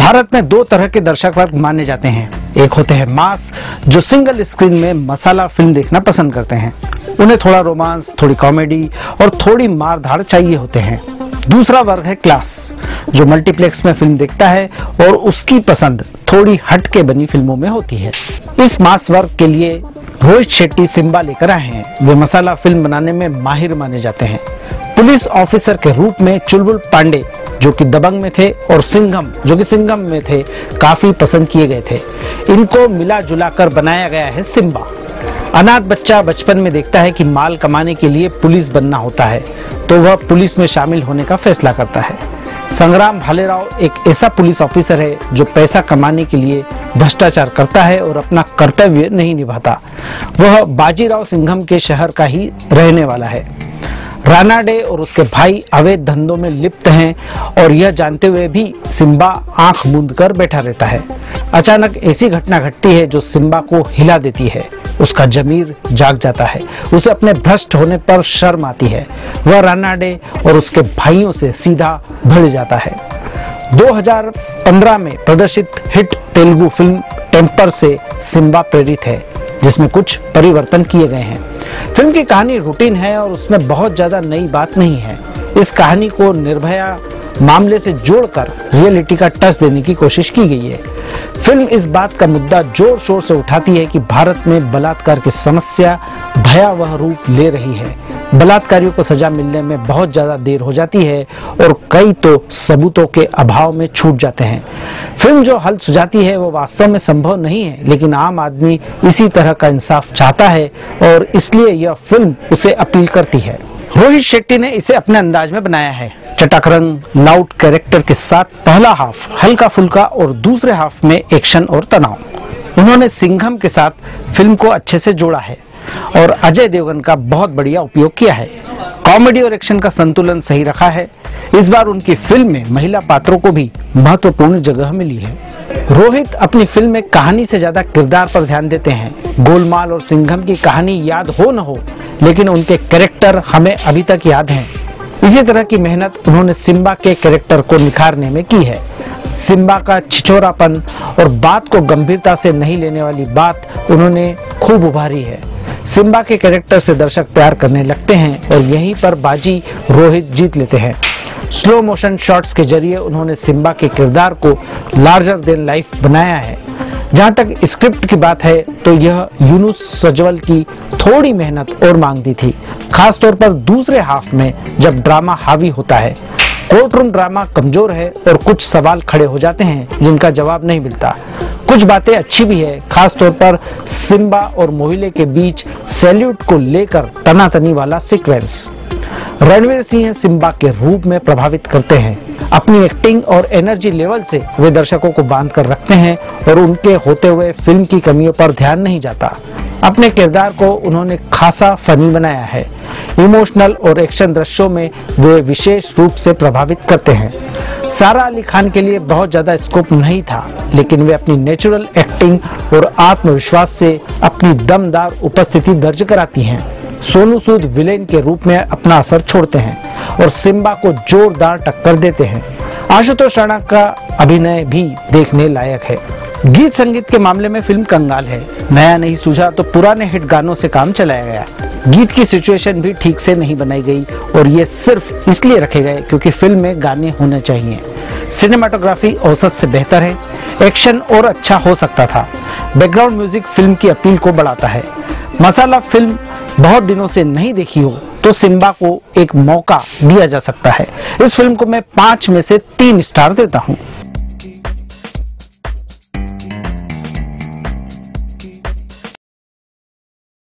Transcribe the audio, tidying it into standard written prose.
भारत में दो तरह के दर्शक वर्ग माने जाते हैं। एक होते हैं मास, जो सिंगल स्क्रीन में मसाला फिल्म देखना पसंद करते हैं। उन्हें थोड़ा रोमांस, थोड़ी कॉमेडी और थोड़ी मार-धाड़ चाहिए होते हैं। दूसरा वर्ग है क्लास, जो मल्टीप्लेक्स में फिल्म देखता है और उसकी पसंद थोड़ी हट के बनी फिल्मों में होती है। इस मास वर्ग के लिए रोहित शेट्टी सिम्बा लेकर आए हैं। वे मसाला फिल्म बनाने में माहिर माने जाते हैं। पुलिस ऑफिसर के रूप में चुलबुल पांडे, जो कि दबंग में थे, और सिंघम, जो कि सिंघम में थे, काफी पसंद किए गए थे। इनको मिला जुला कर बनाया गया है सिम्बा। अनाथ बच्चा बचपन में देखता है कि माल कमाने के लिए पुलिस बनना होता है, तो वह पुलिस में शामिल होने का फैसला करता है। संग्राम भालेराव एक ऐसा पुलिस ऑफिसर है जो पैसा कमाने के लिए भ्रष्टाचार करता है और अपना कर्तव्य नहीं निभाता। वह बाजीराव सिंघम के शहर का ही रहने वाला है। रानाडे और उसके भाई अवैध धंधों में लिप्त हैं और यह जानते हुए भी सिम्बा आंख मूंद कर बैठा रहता है। अचानक ऐसी घटना घटती है जो सिम्बा को हिला देती है। उसका जमीर जाग जाता है। उसे अपने भ्रष्ट होने पर शर्म आती है। वह रानाडे और उसके भाइयों से सीधा भिड़ जाता है। 2015 में प्रदर्शित हिट तेलुगु फिल्म टेम्पर से सिम्बा प्रेरित है, जिसमें कुछ परिवर्तन किए गए हैं। फिल्म की कहानी रूटीन है और उसमें बहुत ज्यादा नई बात नहीं है। इस कहानी को निर्भया मामले से जोड़कर रियलिटी का टच देने की कोशिश की गई है। फिल्म इस बात का मुद्दा जोर शोर से उठाती है कि भारत में बलात्कार की समस्या भयावह रूप ले रही है। बलात्कारियों को सजा मिलने में बहुत ज्यादा देर हो जाती है और कई तो सबूतों के अभाव में छूट जाते हैं। फिल्म जो हल सुझाती है वो वास्तव में संभव नहीं है, लेकिन आम आदमी इसी तरह का इंसाफ चाहता है और इसलिए यह फिल्म उसे अपील करती है। रोहित शेट्टी ने इसे अपने अंदाज में बनाया है। चटकरंग लाउड कैरेक्टर के साथ पहला हाफ हल्का फुल्का और दूसरे हाफ में एक्शन और तनाव। उन्होंने सिंघम के साथ फिल्म को अच्छे से जोड़ा है और अजय देवगन का बहुत बढ़िया उपयोग किया है। कॉमेडी और एक्शन का संतुलन सही रखा है। इस बार उनकी फिल्म में महिला पात्रों को भी महत्वपूर्ण जगह मिली है। रोहित अपनी फिल्म में कहानी से ज्यादा किरदार पर ध्यान देते हैं। गोलमाल और सिंघम की कहानी याद हो न हो, लेकिन उनके कैरेक्टर हमें अभी तक याद हैं। इसी तरह की मेहनत उन्होंने सिम्बा के कैरेक्टर को निखारने में की है। सिम्बा का छिछोरापन और बात को गंभीरता से नहीं लेने वाली बात उन्होंने खूब उभारी है। सिम्बा के कैरेक्टर से दर्शक प्यार करने लगते हैं और यहीं पर बाजी रोहित जीत लेते हैं। स्लो मोशन शॉट्स के जरिए उन्होंने सिम्बा के किरदार को लार्जर देन लाइफ बनाया है। जहां तक स्क्रिप्ट की बात है तो यह यूनुस सजवल की थोड़ी मेहनत और मांगती थी, खासतौर पर दूसरे हाफ में जब ड्रामा हावी होता है। कोर्ट रूम ड्रामा कमजोर है और कुछ सवाल खड़े हो जाते हैं जिनका जवाब नहीं मिलता। कुछ बातें अच्छी भी है, खासतौर पर सिम्बा और मोहिले के बीच सैल्यूट को लेकर तनातनी वाला सीक्वेंस। रणवीर सिंह सिम्बा के रूप में प्रभावित करते हैं। अपनी एक्टिंग और एनर्जी लेवल से वे दर्शकों को बांध कर रखते हैं और उनके होते हुए फिल्म की कमियों पर ध्यान नहीं जाता। अपने किरदार को उन्होंने खासा फनी बनाया है। इमोशनल और एक्शन दृश्यों में वे विशेष रूप से प्रभावित करते हैं। सारा अली खान के लिए बहुत ज्यादा स्कोप नहीं था, लेकिन वे अपनी नेचुरल एक्टिंग और आत्मविश्वास से अपनी दमदार उपस्थिति दर्ज कराती हैं। सोनू सूद विलेन के रूप में अपना असर छोड़ते हैं और सिम्बा को जोरदार टक्कर देते हैं। आशुतोष राणा का अभिनय भी देखने लायक है। गीत संगीत के मामले में फिल्म कंगाल है। नया नहीं सूझा तो पुराने हिट गानों से काम चलाया गया। गीत की सिचुएशन भी ठीक से नहीं बनाई गई और ये सिर्फ इसलिए रखे गए क्योंकि फिल्म में गाने होने चाहिए। सिनेमाटोग्राफी औसत से बेहतर है। एक्शन और अच्छा हो सकता था। बैकग्राउंड म्यूजिक फिल्म की अपील को बढ़ाता है। मसाला फिल्म बहुत दिनों से नहीं देखी हो तो सिम्बा को एक मौका दिया जा सकता है। इस फिल्म को मैं 5 में से 3 स्टार देता हूँ।